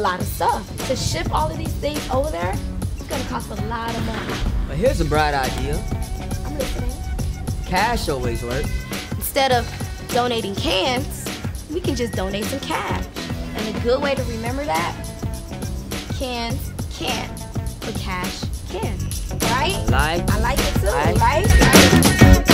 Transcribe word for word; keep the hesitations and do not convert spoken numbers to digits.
lot of stuff. To ship all of these things over there, it's gonna cost a lot of money. But here's a bright idea. I'm listening. Cash always works. Instead of donating cans, we can just donate some cash. And a good way to remember that, cans can't, but cash can. Right? Like, I like it too, I, right?